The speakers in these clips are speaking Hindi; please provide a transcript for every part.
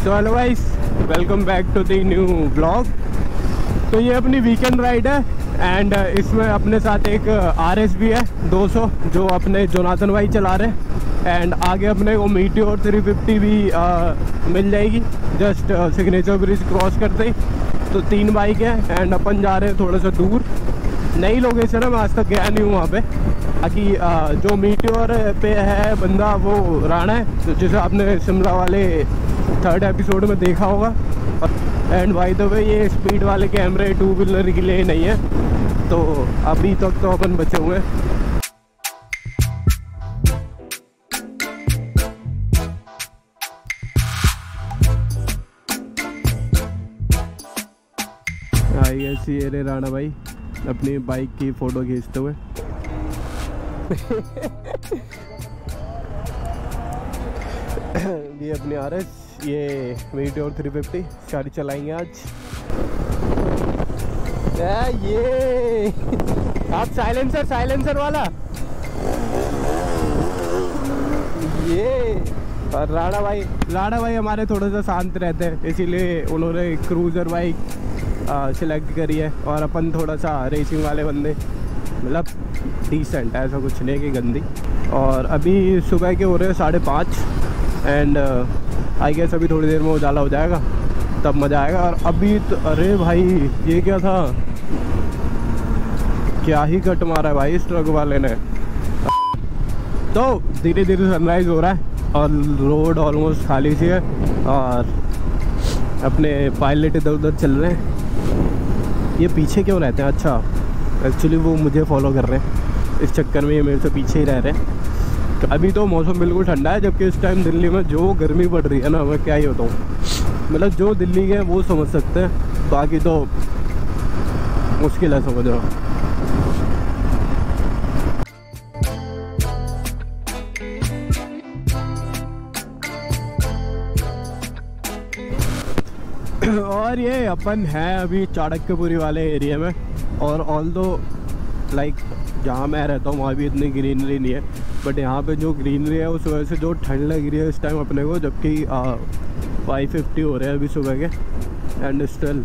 So hello guys, welcome back to the new blog. तो ये अपनी वीकेंड राइड है एंड इसमें अपने साथ एक RS भी है 200 जो अपने जोनाथन भाई चला रहे हैं एंड आगे अपने को मीटियोर 350 भी मिल जाएगी जस्ट सिग्नेचर ब्रिज क्रॉस करते ही। तो 3 बाइक है एंड अपन जा रहे हैं थोड़ा सा दूर, नई लोकेशन है, मैं आज तक गया नहीं हूँ वहाँ पे। बाकी जो मीटियोर पे है बंदा वो राणा है, तो जिसे आपने शिमला वाले 3rd एपिसोड में देखा होगा। एंड बाय द वे ये स्पीड वाले कैमरे 2 व्हीलर के लिए नहीं है, तो अभी तक तो अपन बचे हुए हैं। आई गेस ये रे राणा भाई अपनी बाइक की फ़ोटो खींचते हुए। ये अपनी RS, ये मीटियोर 350 सारी चलाएंगे आज। ये आप साइलेंसर वाला ये। और राणा भाई हमारे थोड़ा सा शांत रहते हैं, इसीलिए उन्होंने क्रूज़र बाइक सिलेक्ट करी है। और अपन थोड़ा सा रेसिंग वाले बंदे, मतलब डिसेंट, ऐसा कुछ नहीं कि गंदी। और अभी सुबह के हो रहे हैं 5:30 एंड आई गेस अभी थोड़ी देर में उजाला हो जाएगा, तब मज़ा आएगा। और अभी तो अरे भाई ये क्या था, क्या ही कट मारा है भाई इस ट्रक वाले ने। तो धीरे धीरे सनराइज़ हो रहा है और रोड ऑलमोस्ट खाली सी है और अपने पायलट इधर उधर चल रहे हैं। ये पीछे क्यों रहते हैं? अच्छा, एक्चुअली वो मुझे फॉलो कर रहे हैं, इस चक्कर में ये मेरे से पीछे ही रह रहे हैं। तो अभी तो मौसम बिल्कुल ठंडा है, जबकि इस टाइम दिल्ली में जो गर्मी पड़ रही है ना, मैं क्या ही होता हूँ। मतलब जो दिल्ली के हैं वो समझ सकते हैं, बाकी तो मुश्किल है समझना। और ये अपन है अभी चाणक्यपुरी वाले एरिया में, और ऑल दो लाइक जहाँ मैं रहता हूँ वहाँ भी इतनी ग्रीनरी नहीं है, बट यहाँ पे जो ग्रीनरी है उस वजह से जो ठंड लग रही है इस टाइम अपने को, जबकि 5:50 हो रहे हैं अभी सुबह के एंड स्टिल।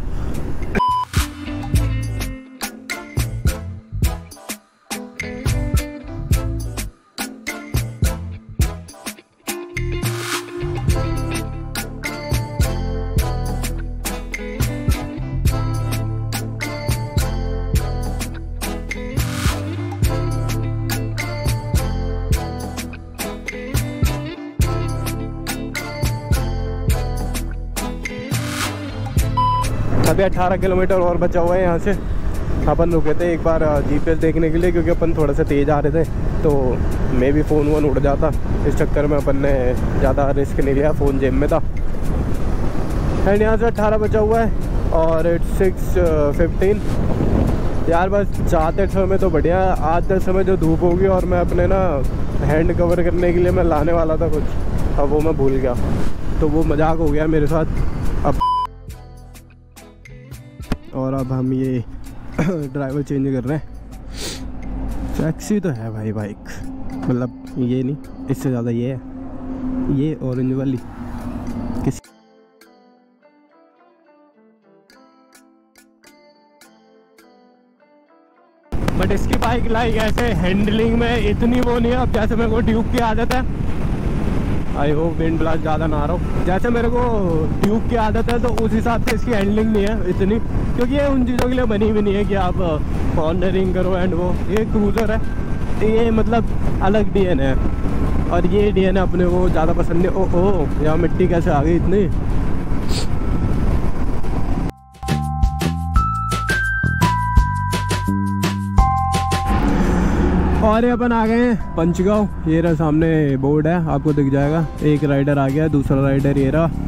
अभी 18 किलोमीटर और बचा हुआ है यहाँ से। अपन रुके थे एक बार GPS देखने के लिए, क्योंकि अपन थोड़ा सा तेज़ आ रहे थे, तो मे भी फ़ोन वोन उड़ जाता। इस चक्कर में अपन ने ज़्यादा रिस्क नहीं लिया, फ़ोन जेब में था। एंड यहाँ से 18 बचा हुआ है और इट्स 6:15। यार बस जाते समय तो बढ़िया, आते समय जो धूप होगी, और मैं अपने ना हैंड कवर करने के लिए मैं लाने वाला था कुछ, अब वो मैं भूल गया, तो वो मजाक हो गया मेरे साथ। और अब हम ये ड्राइवर चेंज कर रहे हैं। टैक्सी तो है भाई बाइक, मतलब ये नहीं, इससे ज़्यादा ये है, ये ऑरेंज वाली किस। बट इसकी बाइक लाइक ऐसे हैंडलिंग में इतनी वो नहीं है। अब जैसे मेरे को ड्यूक की आदत है, आई होप विंड ब्लास्ट ज़्यादा ना आ रहा हो, जैसे मेरे को ड्यूक की आदत है, तो उस हिसाब से इसकी हैंडलिंग नहीं है इतनी, क्योंकि ये उन चीज़ों के लिए बनी भी नहीं है कि आप कॉर्नरिंग करो एंड वो। ये क्रूज़र है, ये मतलब अलग DN है, और ये DN अपने को ज़्यादा पसंद नहीं। ओह यहाँ मिट्टी कैसे आ गई इतनी। और ये अपन आ गए हैं पंचगांव। ये रहा सामने बोर्ड है, आपको दिख जाएगा। एक राइडर आ गया, दूसरा राइडर ये रहा।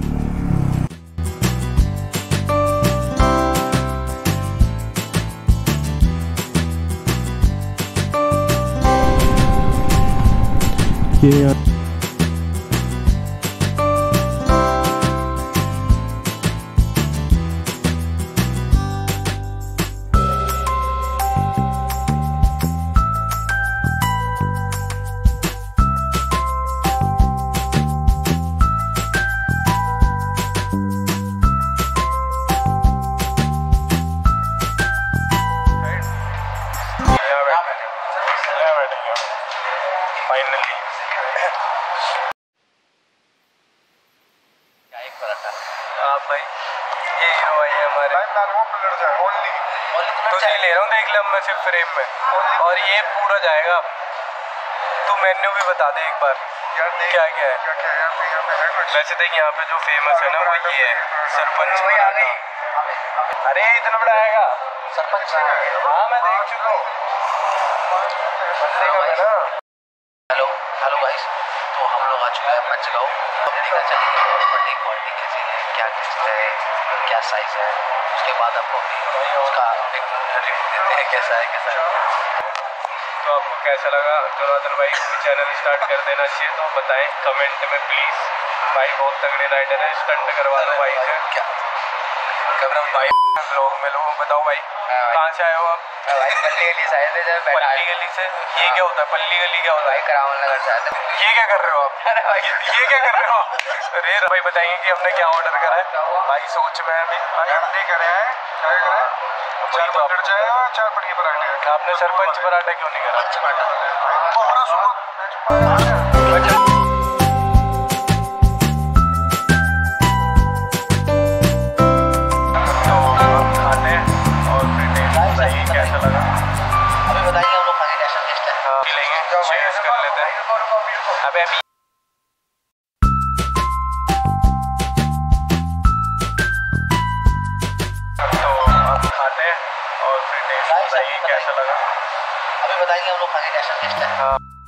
ये भाई ये हीरो भाई है हमारे। तो ये ले रहा हूँ, देख ले मैं सिर्फ फ्रेम में, और ये पूरा जाएगा। तू मेन्यू भी बता दे एक बार क्या क्या है। वैसे देख यहाँ पे जो फेमस है ना वो ये है सरपंच पराठा। अरे इतना बड़ा आएगा सरपंच। हाँ मैं देख चुका हूँ। हेलो हेलो गाइस, तो हम लोग आ चुके हैं पंचगांव। कंपनी का चलेंगे प्रॉपर्टी क्वालिटी कैसी है, क्या किस्त है, क्या साइज है, उसके बाद आपको उसका एक रिव्यू देते हैं कैसा है कैसा है। तो आपको कैसा लगा जोनाथन भाई को भी चैनल स्टार्ट कर देना चाहिए तो बताएं कमेंट में प्लीज़। भाई बहुत तगड़े राइडर है, स्टंट करवा दो भाई से। क्या कैमरा भाई ब्लॉग में लोगों बताओ भाई कहाँ से आए हो आप? भाई पल्ली गली से आए थे जब पल्ली गली से। ये क्या होता है पल्ली गली, क्या होता है? भाई करावल नगर से आए थे। ये क्या कर रहे हो आप? ये क्या कर रहे हो? अरे भाई बताइए कि हमने क्या ऑर्डर करा है। भाई सोच में अभी भाई हमने करे हैं चार पनीर पराठे। आपने सरपंच पराठा क्यों नहीं करा? तो हम खाते हैं और फिर बताइए कैसा लगा। अभी बताइए हम लोग खाने कैसा टेस्ट है। पी लेंगे, शेयर कर लेते हैं। अबे अभी तो हम खाते हैं और फिर टेस्ट बताइए कैसा लगा। अभी बताइए हम लोग खाने कैसा टेस्ट है।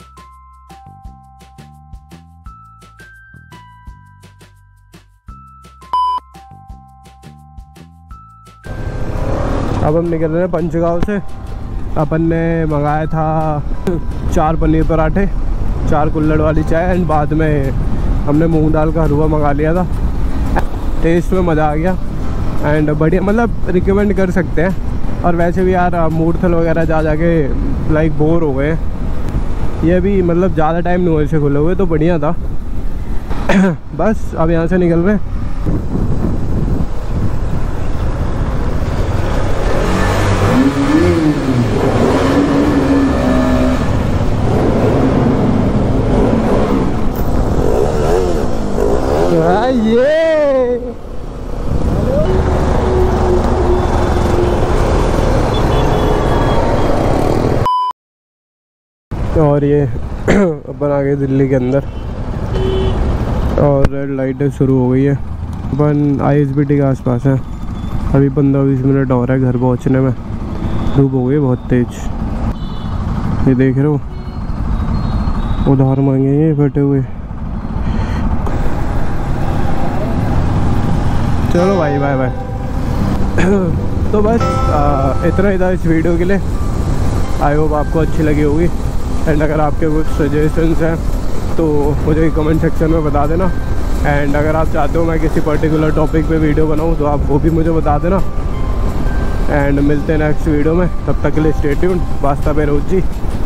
अब हम निकल रहे हैं पंचगांव से। अपन ने मंगाया था 4 पनीर पराठे, 4 कुल्हड़ वाली चाय एंड बाद में हमने मूंग दाल का हलवा मंगा लिया था। टेस्ट में मज़ा आ गया एंड बढ़िया, मतलब रिकमेंड कर सकते हैं। और वैसे भी यार मूर्थल वगैरह जा जाके लाइक बोर हो गए। ये भी मतलब ज़्यादा टाइम नहीं हुए से खुले हुए तो बढ़िया था। बस अब यहाँ से निकल रहे हैं। और ये अपन आ गए दिल्ली के अंदर और रेड लाइटें शुरू हो गई है। अपन ISBT के आसपास है। अभी 15-20 मिनट और है घर पहुंचने में। धूप हो गई बहुत तेज। ये देख रहे हो उधार मांगेंगे बैठे हुए। चलो भाई बाय बाय। तो बस इतना ही था इस वीडियो के लिए। आई होप आपको अच्छी लगी होगी एंड अगर आपके कुछ सजेशंस हैं तो मुझे कमेंट सेक्शन में बता देना। एंड अगर आप चाहते हो मैं किसी पर्टिकुलर टॉपिक पे वीडियो बनाऊं तो आप वो भी मुझे बता देना। एंड मिलते हैं नेक्स्ट वीडियो में, तब तक के लिए स्टे ट्यून्ड। वास्ता पे रोज जी।